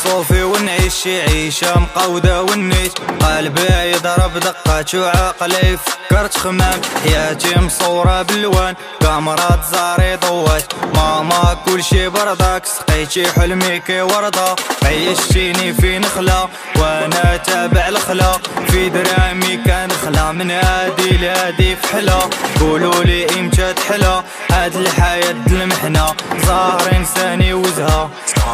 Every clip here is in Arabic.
صوفي ونعيش شي عيشة مقودة والنيت. قلبي يضرب دقات وعقلي يفكر تخمام. حياتي مصورة بالوان كاميرات زاري ضوات. ماما كلشي برداك سقيتي حلمي كي وردة. عيشتيني في نخلة وانا تابع الخلا. في درامي كان خلا من هادي لهادي فحلا. قولولي امتى تحلى هاد الحياة المحنة. ظاهرين ثاني وزها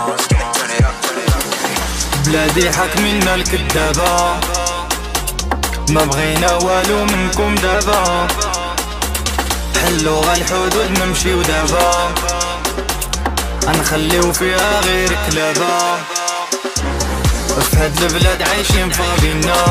بلادي حاكمينا الكدابة. ما بغينا والو منكم دابا. حلو غا الحدود نمشيو دابا. غنخليو فيها غير كلابة. فهاد البلاد عايشين فاضينا.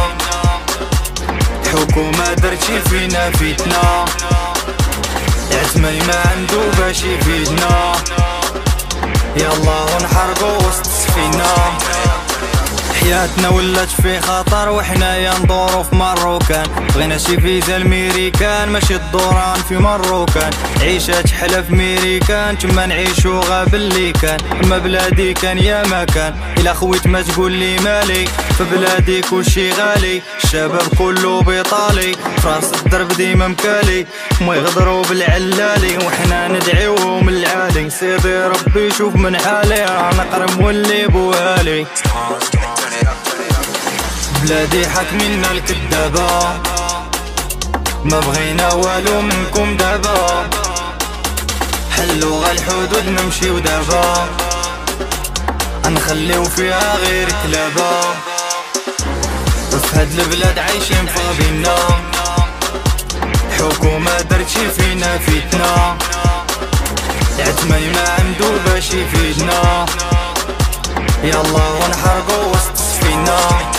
الحكومة درتي فينا فتنة. العتمي ما عندو باش يفيدنا. يلا ونحرقو وسط السفينة. حياتنا ولات في خطر وحنايا ندورو في مروكان. بغينا شي فيزا الميريكان ماشي الدوران في مروكان. عيشة تحلى في ميريكان تما نعيشو غا باللي كان. اما بلادي كان يا مكان. الا خويت ما تقول لي مالي. في بلادي كلشي غالي. الشباب كله بيطالي. فراس الدرب ديما مكالي. ما يغدروا بالعلالي وحنا ندعيوهم العالي. سيدي ربي شوف من حالي رانا قرب واللي بوالي. بلادي حاكمينا الكدابة. ما بغينا والو منكم دابا. حلو غا الحدود نمشيو دابا. غنخليو فيها غير كلابة. فهاد البلاد عايشين فاضينا. الحكومة درتي فينا فتنة. العتمي ما عندو باش يفيدنا. يلا ونحرقو وسط السفينة.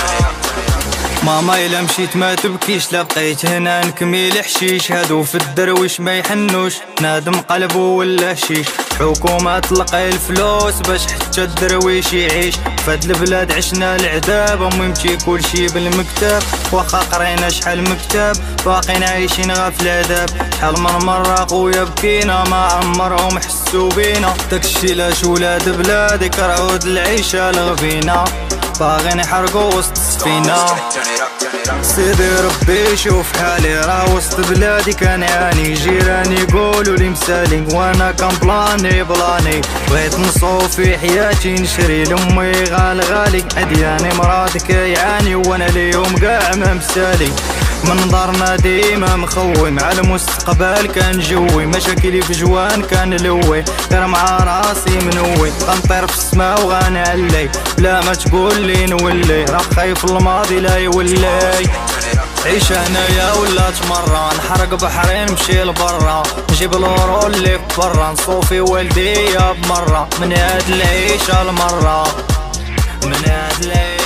ماما إلا مشيت ما تبكيش. لا بقيت هنا نكمل حشيش. هادو في الدرويش ما يحنوش. نادم قلبو ولا شيش. حكومة تلقى الفلوس باش حتى الدرويش يعيش. فهاد البلاد عشنا العذاب. امي مشي كلشي بالمكتاب. واخا قرينا شحال مكتاب باقيين عايشين غا في العذاب. شحال من مرة خويا بكينا ما عمرهم حسو بينا. داكشي لاش ولاد بلادي كرهو العيشة الغبينة. باغيين يحرقو وسط السفينة. سيدي ربي شوف حالي راه وسط بلادي كنعاني. جيراني يقولوا لي مسالي وانا كان بلاني. بغيت نصوفي حياتي نشري لامي غالي. عدياني مراد كيعاني وانا اليوم كاع ما مسالي. منظرنا ديما مخوي مع المستقبل كان جوي. مشاكلي في جوان كان لوي غير مع راسي منوي. غنطير في السما وغنعلي بلا ما تقول لي نولي. راه خايف الماضي لا يولي. عيشة هنايا ولات مرة. نحرق بحرين نمشي لبرا. نجيب الورو اللي في برا. نصوفي والديا بمرة. من هاد العيشة المرة. من هاد العيشة